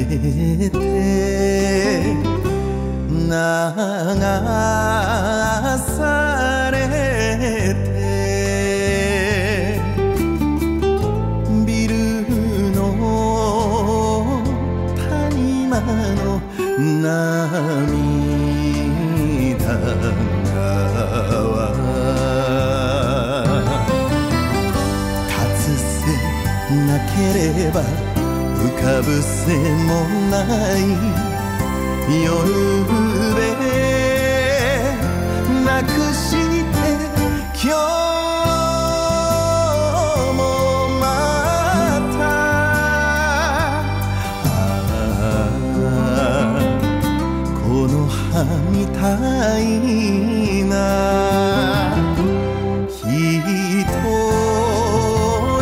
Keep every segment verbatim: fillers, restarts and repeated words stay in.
て流されてビルの谷間の涙川立つせなければ浮かぶせもない夜べなくして今日もまたこの葉みたいな一人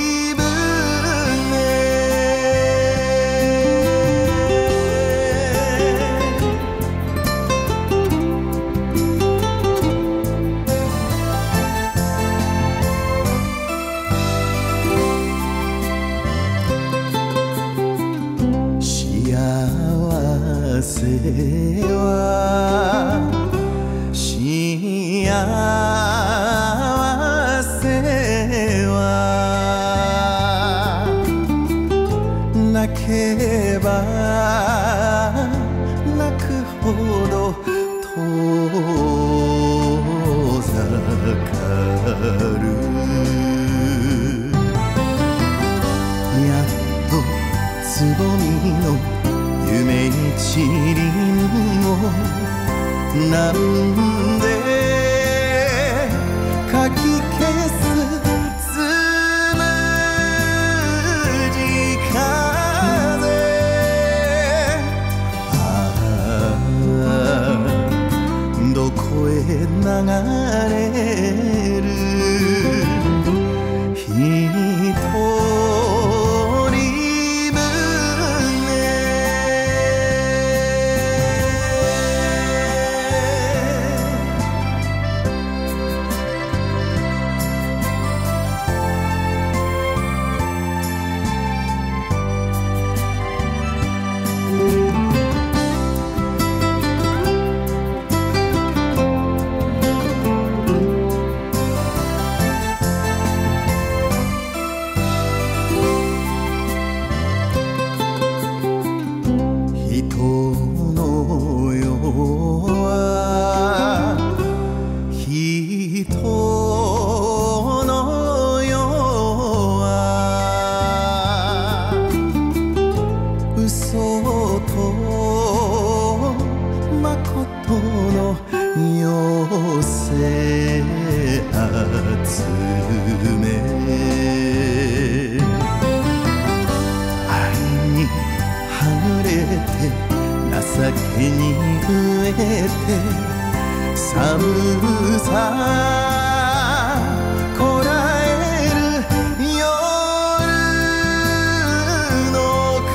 幸せは幸せは泣けば泣くほど遠ざかるやっとつぼみの夢一輪をなんでかき消すつむじ風ああどこへ流れる一人人の世は人の世は嘘とまことの寄せ集め愛にはぐれて情けに飢えて寒さこらえる夜の川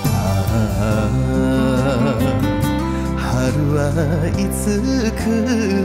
春はいつ来る